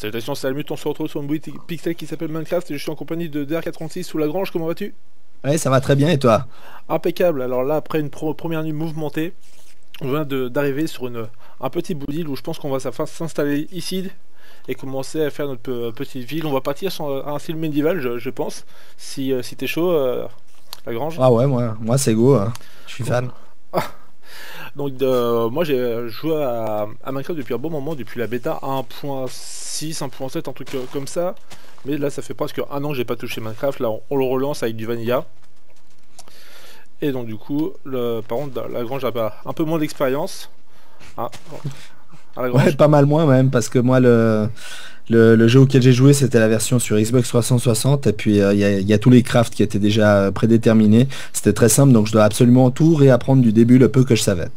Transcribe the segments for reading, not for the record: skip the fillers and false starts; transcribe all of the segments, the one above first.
Salutations, c'est Almut, on se retrouve sur une boutique pixel qui s'appelle Minecraft et je suis en compagnie de DR86 sous la grange, comment vas-tu? Ouais, ça va très bien et toi? Impeccable, alors là après une première nuit mouvementée, on vient d'arriver sur un petit bout d'île où je pense qu'on va s'installer ici et commencer à faire notre petite ville. On va partir sur un style médiéval je pense, si t'es chaud, la grange. Ah ouais, moi c'est go, hein. Je suis fan. Donc moi j'ai joué à Minecraft depuis un bon moment, depuis la bêta 1.6, 1.7, un truc comme ça. Mais là ça fait presque un an que j'ai pas touché Minecraft, là on le relance avec du Vanilla. Et donc du coup, par contre la grange a un peu moins d'expérience. Hein, à la Ouais, grange. pas mal moins même, parce que moi le jeu auquel j'ai joué c'était la version sur Xbox 360 et puis il y a tous les crafts qui étaient déjà prédéterminés. C'était très simple, donc je dois absolument tout réapprendre du début le peu que je savais.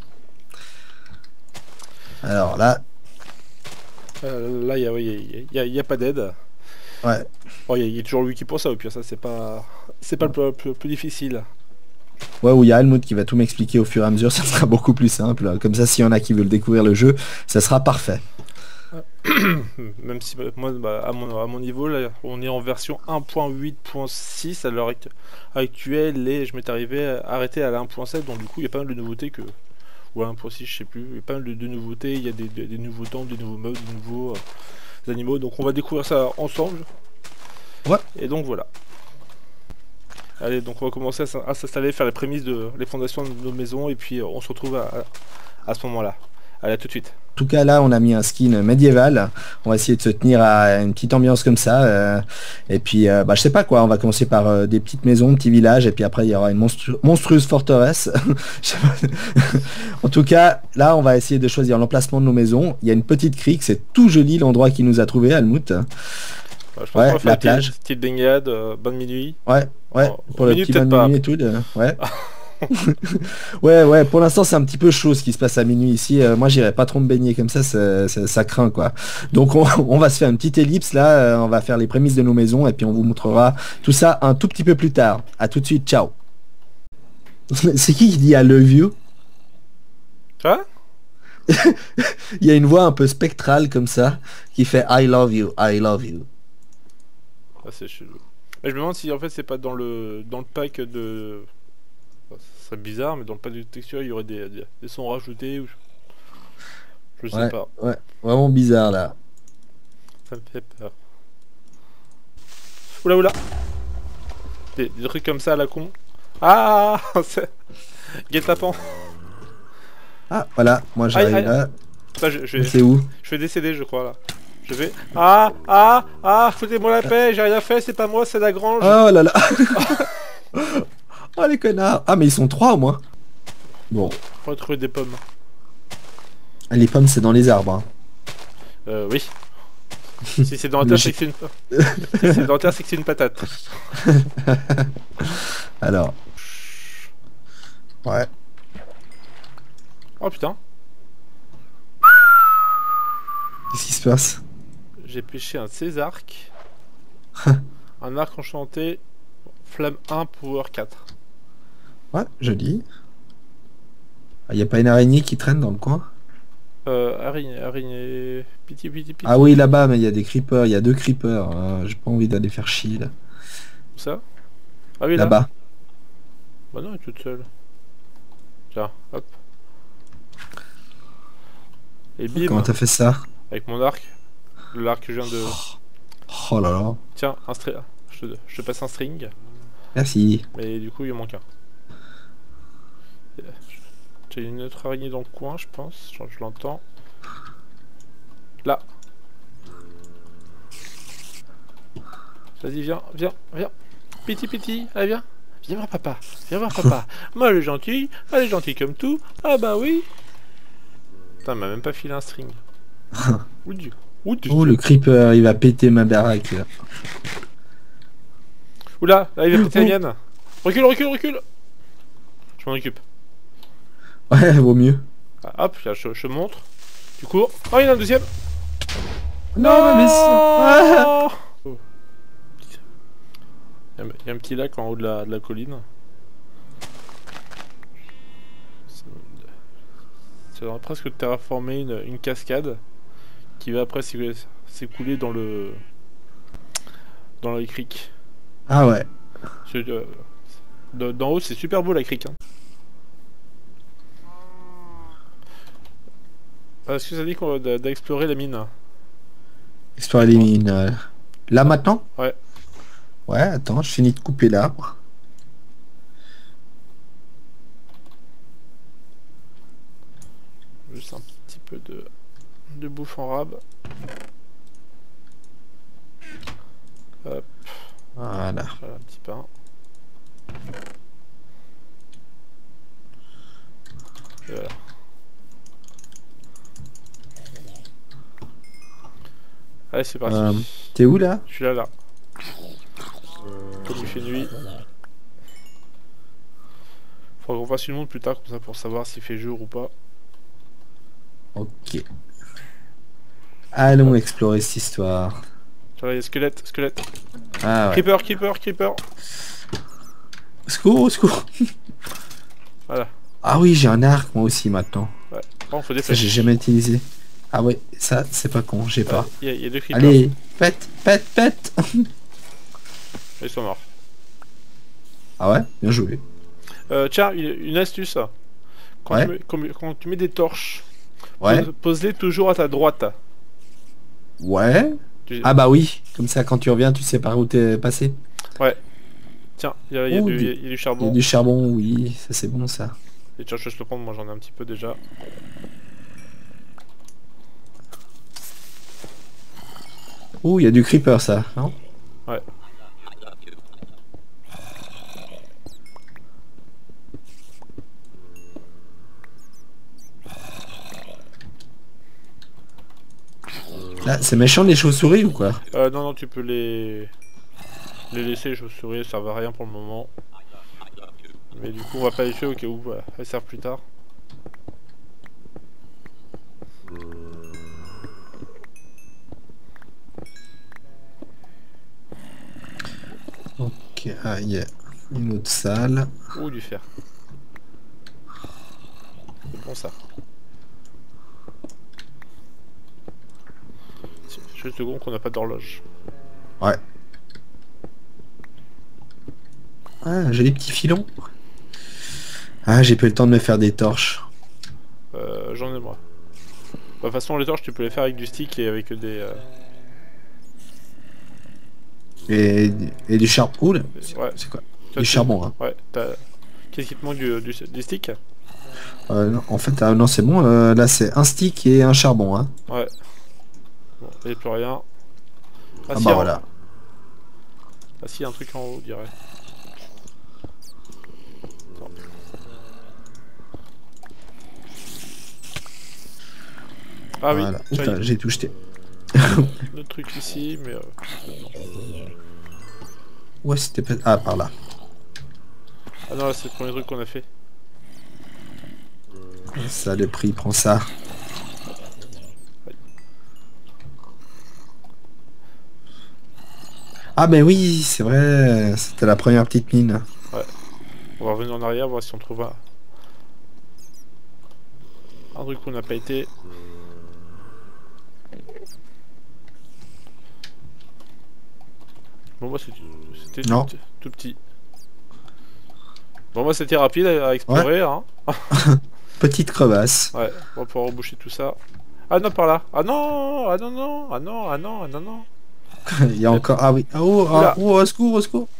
Alors là, Là il y a pas d'aide. ouais. Bon, il y a toujours lui qui pour ça, au pire ça c'est pas le plus difficile. Ouais, où il y a Almut qui va tout m'expliquer au fur et à mesure, ça sera beaucoup plus simple. Comme ça, s'il y en a qui veulent découvrir le jeu, ça sera parfait. Même si moi, à mon niveau, là, on est en version 1.8.6 à l'heure actuelle et je m'étais arrêté à la 1.7, donc du coup il y a pas mal de nouveautés ou à 1.6 je sais plus, il y a pas mal de nouveautés, il y a des nouveaux temps, des nouveaux modes, des nouveaux animaux, donc on va découvrir ça ensemble. Ouais. Et donc voilà. Allez, donc on va commencer à s'installer, faire les prémices les fondations de nos maisons et puis on se retrouve à ce moment-là. Allez, à tout de suite. En tout cas, là, on a mis un skin médiéval. On va essayer de se tenir à une petite ambiance comme ça. Et puis, bah, je sais pas quoi. On va commencer par des petites maisons, petits villages. Et puis après, il y aura une monstrueuse forteresse. Je sais pas. En tout cas, là, on va essayer de choisir l'emplacement de nos maisons. Il y a une petite crique. C'est tout joli l'endroit qu'il nous a trouvé, Almut. Je pense qu'on Ouais, va faire la une plage. petite baignade, bonne minuit. Ouais, ouais. Oh, Pour le minuit petit peut-être bain de pas. minuit et tout. Ouais. Ouais, ouais, pour l'instant c'est un petit peu chaud ce qui se passe à minuit ici. Moi j'irai pas trop me baigner comme ça, ça craint quoi. Donc on va se faire une petite ellipse là, on va faire les prémices de nos maisons et puis on vous montrera tout ça un tout petit peu plus tard. À tout de suite, ciao. C'est qui dit I love you? Tu vois? Il y a une voix un peu spectrale comme ça qui fait I love you, I love you. Ah, c'est chelou. Mais je me demande si en fait c'est pas dans le pack de. Ça serait bizarre, mais dans le pack de texture il y aurait des sons rajoutés ou je sais Ouais, pas. ouais, vraiment bizarre là. Ça me fait peur. Oula oula! Des trucs comme ça à la con. Ah! Guet-apens! Ah voilà, moi Aïe j'arrive aïe! là. Putain, C'est où? je vais décéder, je crois là. Je vais. Foutez-moi la paix, j'ai rien fait, c'est pas moi, c'est la grange. Oh là là. Oh les connards. Ah mais ils sont trois au moins. Bon. On va trouver des pommes. Les pommes, c'est dans les arbres, hein. Oui. Si c'est dans la terre, c'est que c'est une. Si c'est dans la terre, c'est que c'est une patate. Alors. Ouais. Oh putain, Qu'est-ce qui se passe? j'ai pêché un Césarque. Un arc enchanté. Flamme 1, power 4. Ouais, joli. Ah, y a pas une araignée qui traîne dans le coin? Araignée. Pitié, pitié, pitié. Ah oui, là-bas, mais il y a des creepers. Il y a deux creepers. J'ai pas envie d'aller faire chier, là. Où ça? Ah oui, là. Là-bas. Bah non, elle est toute seule. Tiens, hop. Et Comment bim, t'as fait ça? avec mon arc. L'arc que je viens de. Oh là là. Tiens, un string. Je te passe un string. Merci. Mais du coup, il en manque un. J'ai une autre araignée dans le coin, je pense. Je l'entends. Là. Vas-y, viens, viens, viens. Piti, piti, allez, viens. Viens voir papa. Viens voir papa. Moi, elle est gentille comme tout. Ah bah oui. Putain, elle m'a même pas filé un string. Ouh, Dieu. Ouh, Dieu. Oh, le creeper, il va péter ma baraque, là. Oula, là, il va péter la mienne. Recule, recule, recule. Je m'en occupe. Ouais, vaut mieux. Ah, hop, là, je montre. Tu cours. Oh, il y en a un deuxième. Non, mais Oh. Il y a un petit lac en haut de la colline. Ça va presque terraformer une cascade qui va après s'écouler dans le crique. Ah ouais. D'en haut c'est super beau la crique. Hein. Est-ce que ça dit qu'on va d'explorer la mine? Explorer les mines. Là maintenant? Ouais. Ouais, attends, je finis de couper l'arbre. Juste un petit peu de bouffe en rab. Hop. Voilà. Voilà un petit pain. Et voilà. Allez c'est parti. T'es où là? Je suis là. Comme il fait nuit. Faudra qu'on fasse une montre plus tard comme ça pour savoir s'il fait jour ou pas. Ok. Allons explorer cette histoire. Là il y a squelette. Ah ouais. Creeper. Au secours, au secours. Voilà. Ah oui, j'ai un arc moi aussi maintenant. Ouais. Bon, faut des Ça flèches. j'ai jamais utilisé. Ah ouais, ça c'est pas con, j'ai pas. Il y a deux creepers. Allez, pète. Ils sont morts. Ah ouais, bien joué. Tiens, une astuce. Quand, Ouais. quand tu mets des torches, Ouais. pose-les toujours à ta droite. Ouais. Ah bah oui, comme ça quand tu reviens tu sais par où t'es passé. Ouais. Tiens, il y a Oh, du Il y charbon. a du charbon, oui, ça c'est bon ça. Et tiens, je vais te le prendre, moi j'en ai un petit peu déjà. Oh, il y a du creeper ça, non? Ouais. Là, c'est méchant les chauves-souris ou quoi? Non, tu peux les laisser, je souris, ça va à rien pour le moment. Mais du coup, on va pas les tuer au cas où elles servent plus tard. Ok, ah, il y a une autre salle. Ou du fer. C'est bon ça. Juste de con qu'on n'a pas d'horloge. Ouais. Ah, joli petit filon. Ah, j'ai pas eu le temps de me faire des torches. J'en ai moi. Bah, de toute façon, les torches, tu peux les faire avec du stick et avec des... Et du charbon. Oula, Ouais. c'est quoi? Toi, Du charbon, hein. Ouais, qu'est-ce qui te manque du stick? Non, en fait, non, c'est bon. Là, c'est un stick et un charbon, hein. Ouais. Bon, il n'y a plus rien. Ah si, bah voilà. Ah si, il y a un truc en haut, je dirais. Attends. Ah oui, Voilà. tiens, Putain, j'ai tout jeté. le truc ici, mais... Ouais, c'était pas... Ah, par là. Ah non, là, c'est le premier truc qu'on a fait. Ça, le prix, prend ça. Ah, mais oui, c'est vrai. C'était la première petite mine. Ouais. On va revenir en arrière, voir si on trouve un truc qu'on n'a pas été. Bon, moi, c'était Non. tout petit. Bon, moi, c'était rapide à explorer, hein. Petite crevasse. Ouais, on va pouvoir reboucher tout ça. Ah non, par là. Ah non, ah non, non, ah non, ah non, ah non, non. Il y a encore... Ah oui. Ah, oh, Oula. oh, au secours, au secours.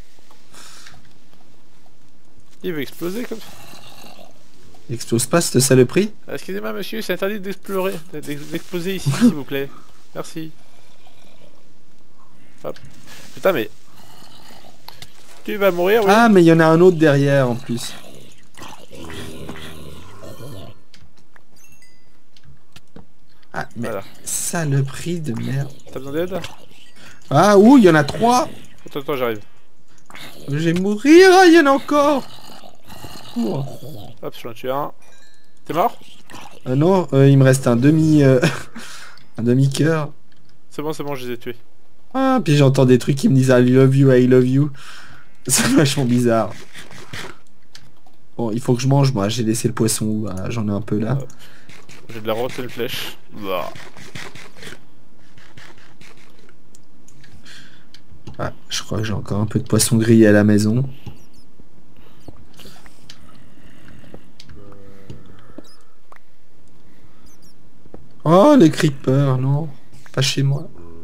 Il va exploser comme ça. Il explose pas cette saloperie. Excusez-moi, monsieur, c'est interdit d'explorer, d'exploser ici, s'il vous plaît. Merci. Hop. Putain, mais... Tu vas mourir, oui. Ah, mais il y en a un autre derrière, en plus. Ah, mais Voilà. saloperie de merde. T'as besoin d'aide? Ah, ouh, il y en a 3. Attends, j'arrive. Je vais mourir, ah, il y en a encore. Ouh. Hop, je viens de tuer un. T'es mort? Non, il me reste un demi... un demi-cœur. C'est bon, je les ai tués. Ah, puis j'entends des trucs qui me disent I love you, I love you. C'est vachement bizarre. Bon, il faut que je mange, moi. J'ai laissé le poisson où? Ah, j'en ai un peu là. J'ai de la rotte et une flèche. Bah. crois que j'ai encore un peu de poisson grillé à la maison. Oh, les creepers, non. Pas chez moi.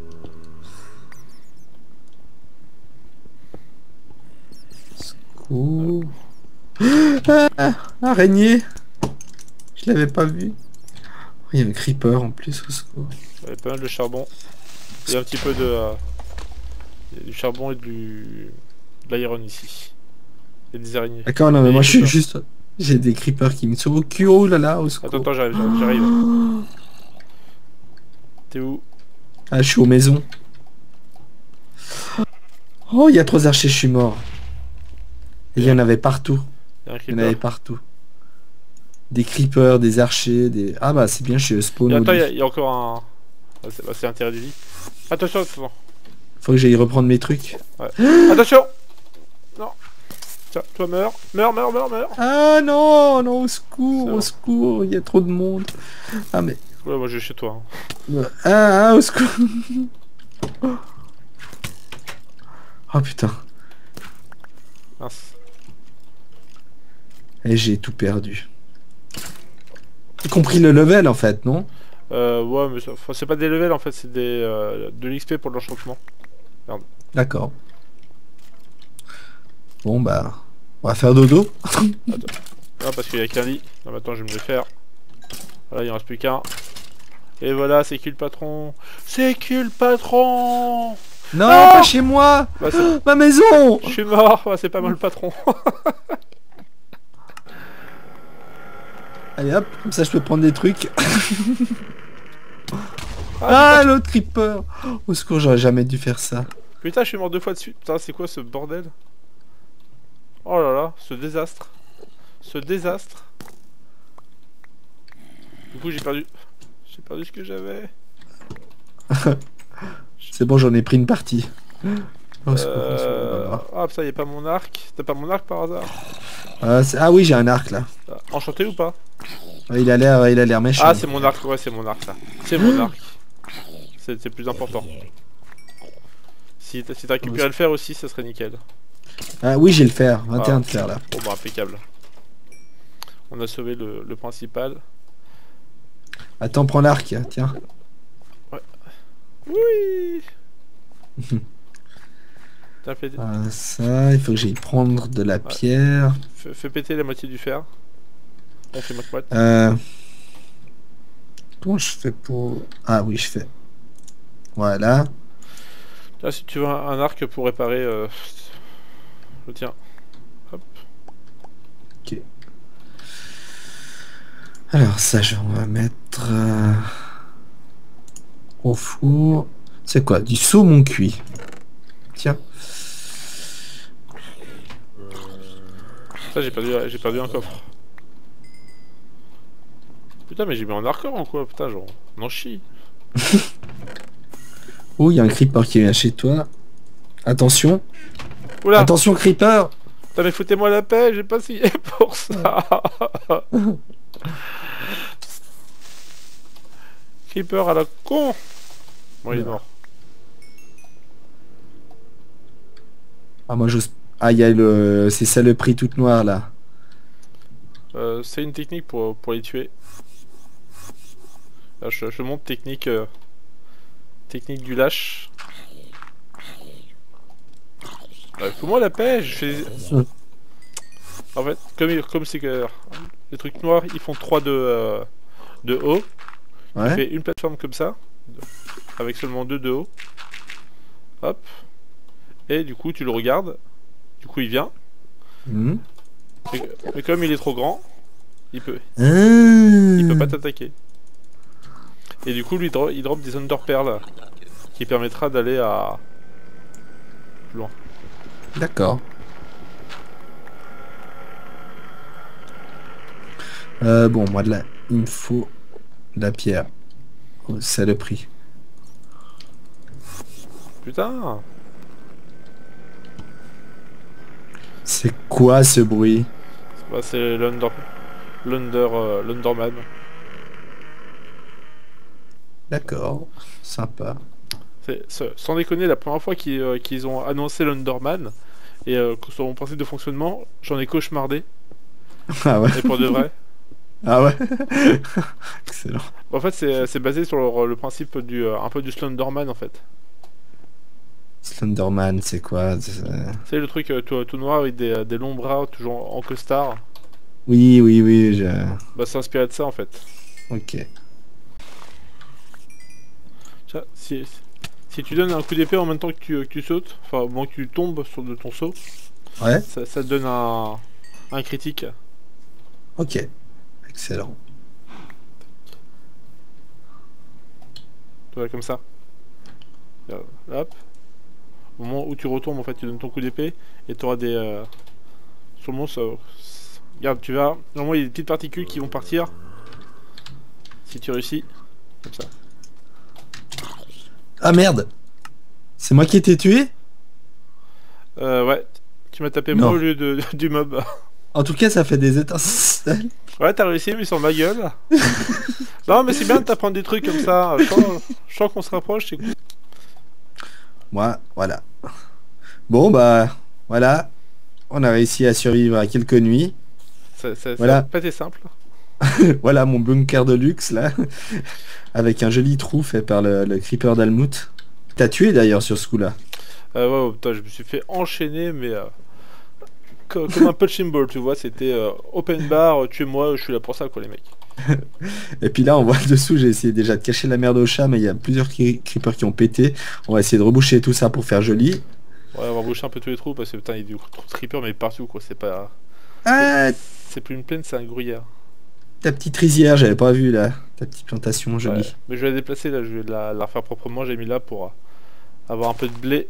Secours. Ah, araignée. Je l'avais pas vu. Oh, il y a un creeper en plus au secours. Il y a pas mal de charbon. Il y a un petit peu de... il y a du charbon et de l'iron ici. Il y a des araignées. D'accord, non mais moi je suis juste... J'ai des creepers qui me sont au cul, oh là là, au secours. Attends, j'arrive. T'es où? Ah, je suis aux maisons. Oh, il y a 3 archers, je suis mort. Et il y en avait partout. Il y a un Il y en avait creeper. partout. Des creepers, des archers, des... Ah bah c'est bien, je suis spawn. Et au attends, lit. il y a encore un... c'est l'intérêt du lit. Attention, attention. Faut que j'aille reprendre mes trucs. Ouais. Attention. Non. Tiens, toi meurs. Meurs. Ah non, non, au secours, C'est au bon. secours, il y a trop de monde. Ah mais... Ouais, moi je vais chez toi. Au secours. Oh putain. Mince. Et j'ai tout perdu. Y compris le level en fait, non? Ouais, mais enfin, c'est pas des levels en fait, c'est de l'XP pour l'enchantement. D'accord. Bon bah... On va faire dodo. Ah, parce qu'il y a qu'un lit. Non, maintenant je vais me le faire. Voilà, il en reste plus qu'un. Et voilà, c'est qui le patron? C'est qui le patron? Non, Ah pas chez moi. Bah, c'est... Ma maison. Je suis mort, ouais, c'est pas mal le patron. Allez hop, comme ça je peux prendre des trucs. Ah, Ah, l'autre creeper. Au secours, j'aurais jamais dû faire ça. putain, je suis mort 2 fois de suite. Putain, c'est quoi ce bordel? Oh là là, ce désastre. Ce désastre. Du coup, j'ai perdu ce que j'avais. C'est bon, j'en ai pris une partie. Au secours, au secours. Ah, ça y est pas mon arc. T'as pas mon arc par hasard? Ah oui, j'ai un arc là. Ah, enchanté ou pas? Ouais, il a l'air méchant. Ah, c'est mon arc, ouais, c'est mon arc ça. C'est mon arc. C'est plus important. Si t'as récupéré le fer aussi, ça serait nickel. Ah oui, j'ai le fer. 21 Ah. de fer là. Bon, bah, impeccable. On a sauvé le principal. Attends, prends l'arc, tiens. Oui. T'as fait... Ça, il faut que j'aille prendre de la pierre. Fais péter la moitié du fer. On fait moite. Comment je fais pour... Ah oui, je fais. Voilà. Là, si tu veux un arc pour réparer... le tien. Hop. Ok. Alors ça, on va mettre au four. C'est quoi? Du saumon cuit. Tiens. Ça, j'ai perdu un coffre. Putain, mais j'ai mis en hardcore ou quoi? Putain, genre, on en chie. Oh, il y a un creeper qui vient chez toi. Attention. Oula! Attention, creeper. Putain, mais foutez-moi la paix, j'ai pas signé pour ça. Creeper à la con. Bon, il est mort. Ah, moi, j'ose... Ah, il y a le... C'est ça le prix toute noire, là. C'est une technique pour les tuer. Là, je montre technique... technique du lâche. Fous-moi la paix, je fais... En fait, comme c'est que... Les trucs noirs, ils font 3 de haut. Ouais. Tu fais une plateforme comme ça, avec seulement 2 de haut. Hop. Et du coup, tu le regardes. Du coup, il vient. Mhm. Mais comme il est trop grand, il peut Ah. pas t'attaquer. Et du coup, lui, il drop des Under Pearls qui permettra d'aller à plus loin. D'accord. Bon, moi, de là, il me faut de la pierre. Oh, c'est le prix. Putain! C'est quoi ce bruit? Bah, c'est l'Underman. D'accord. Sympa. Sans déconner, la première fois qu'ils ont annoncé l'Underman et sur mon principe de fonctionnement, j'en ai cauchemardé. Ah ouais. Et pour de vrai. Ah ouais. Excellent. En fait, c'est basé sur le principe un peu du Slenderman en fait. Slenderman, c'est quoi? C'est le truc tout noir avec des longs bras, toujours en costard. Oui, oui, oui, Bah, c'est inspiré de ça en fait. Ok. Tiens, si tu donnes un coup d'épée en même temps que tu sautes, enfin, bon, que tu tombes de ton saut, Ouais. ça te donne un critique. Ok. Excellent. Tu vois, comme ça. Hop. Au moment où tu retombes, en fait, tu donnes ton coup d'épée et tu auras des. Sur le monstre, regarde, tu vas. Normalement, il y a des petites particules qui vont partir. Si tu réussis. Comme ça. Ah merde. C'est moi qui ai été tué? Ouais. Tu m'as tapé Non. moi au lieu du mob. En tout cas, ça fait des étincelles. Ouais, t'as réussi, mais sur ma gueule. Non, mais c'est bien de t'apprendre des trucs comme ça. Je sens qu'on se rapproche, c'est cool. Moi, voilà. Bon, bah, voilà. On a réussi à survivre à quelques nuits. Ça Voilà. a pas été simple. Voilà mon bunker de luxe, là. Avec un joli trou fait par le creeper d'Almouth. T'as tué d'ailleurs sur ce coup-là. Ouais, putain, je me suis fait enchaîner, mais comme un punching ball, tu vois. C'était open bar, tuez-moi, je suis là pour ça, quoi, les mecs. Et puis là, on voit le dessous, j'ai essayé déjà de cacher la merde au chat, mais il y a plusieurs creepers qui ont pété. On va essayer de reboucher tout ça pour faire joli. Ouais, on va boucher un peu tous les trous, parce que putain, il y a du trop de creepers, mais partout, quoi. C'est pas. Ah, C'est plus une plaine, c'est un gruyère. ta petite rizière, j'avais pas vu là. Ta petite plantation jolie. Ouais. Mais je vais la déplacer, là, je vais la refaire proprement. J'ai mis là pour avoir un peu de blé.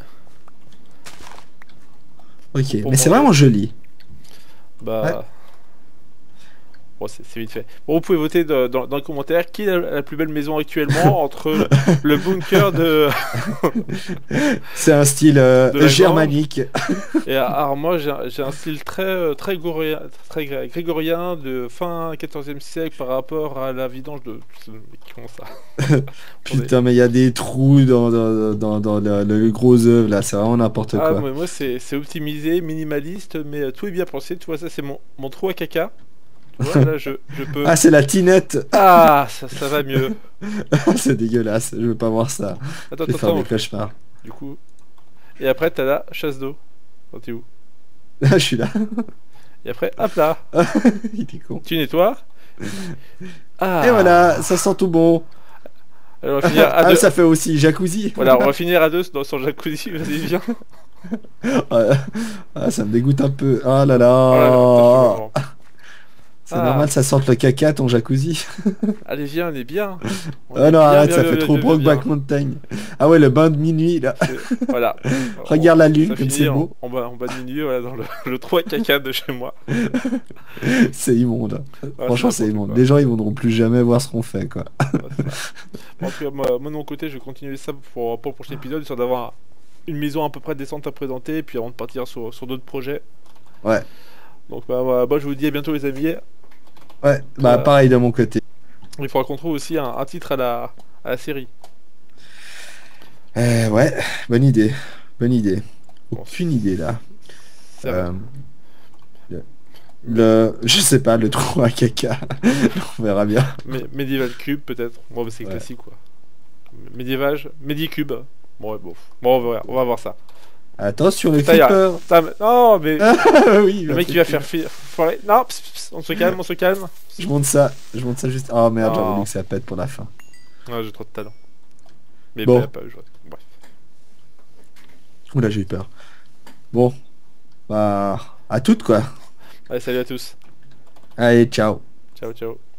Ok, Pour mais c'est manger. vraiment joli. Bah. Ouais. Bon, c'est vite fait. Bon, vous pouvez voter dans les commentaires qui est la plus belle maison actuellement entre le bunker de. C'est un style De la germanique. Et alors moi j'ai un style très grégorien de fin 14e siècle par rapport à la vidange de. Comment ça? Putain, mais il y a des trous dans le gros œuvre là, c'est vraiment n'importe Ah, quoi. mais moi c'est optimisé, minimaliste, mais tout est bien pensé. Tu vois, ça c'est mon trou à caca. Tu vois, là je peux. Ah, c'est la tinette. Ah, ça va mieux. C'est dégueulasse, je veux pas voir ça. Attends, Je vais faire attends, des cauchemars. du coup. Et après t'as la chasse d'eau. Oh, t'es où? Je suis là. Et après, hop là, Il est con. tu nettoies. Ah. Et voilà, ça sent tout bon. Alors, on va finir à Ah, deux. ça fait aussi jacuzzi. Voilà, on va finir à deux dans son jacuzzi. Vas-y, viens. Ah, ça me dégoûte un peu. Oh là Oh là là, là. putain, C'est Ah. normal, ça sente le caca ton jacuzzi. allez, viens, on est bien. On Oh est non, bien, arrête, bien, ça bien, fait bien, trop bien, Brokeback bien. Mountain. Ah ouais, le bain de minuit là. Voilà. Regarde la lune Ça comme finit c'est beau. en bas de milieu, voilà, dans le trou à caca de chez moi. C'est immonde. Ouais, Franchement, c'est n'importe immonde. quoi. Les gens, ils voudront plus jamais voir ce qu'on fait, quoi. Ouais, c'est ça. Bon, en tout cas, moi, de mon côté, je vais continuer ça pour le prochain épisode, histoire d'avoir une maison à peu près décente à présenter, puis avant de partir sur d'autres projets. Ouais. Donc, bah, je vous dis à bientôt, les amis. Ouais, bah pareil de mon côté. Il faudra qu'on trouve aussi un titre à la série. Ouais, bonne idée. Bonne idée. Bon, Aucune idée là. ça va. Je sais pas, le trou à caca. On verra bien. Medieval Cube, peut-être. Bon, bah, c'est Ouais. classique, quoi. Medicube. Bon, ouais, bon. Bon, on va voir ça. Attention, le Ça ira. creeper. Putain, non, mais Oui, le mec, il va faire foirer. Non, on se calme, on se calme. Je monte ça juste. Oh merde, j'avais Non. voulu que ça pète pour la fin. Ouais, j'ai trop de talent. Mais Bon. bon, pas bref. Oula, j'ai eu peur. Bon, bah, à toutes quoi. Allez, salut à tous. Allez, ciao. Ciao, ciao.